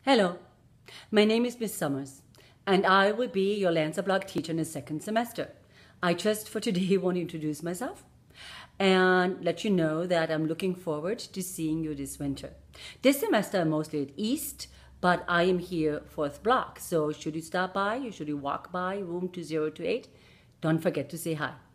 Hello, my name is Miss Summers, and I will be your Lancer Block teacher in the second semester. I just for today want to introduce myself and let you know that I'm looking forward to seeing you this winter. This semester I'm mostly at East, but I am here 4th block, so should you stop by or should you walk by room 2028, don't forget to say hi.